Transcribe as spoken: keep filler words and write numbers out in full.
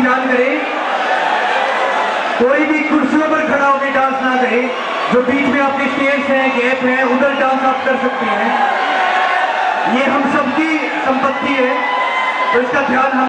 ध्यान करें, कोई भी कुर्सियों पर खड़ा होकर डांस ना करे। जो बीच में आपके स्टेज है, गैप है, उधर डांस आप कर सकते हैं। ये हम सबकी संपत्ति है, तो इसका ध्यान हम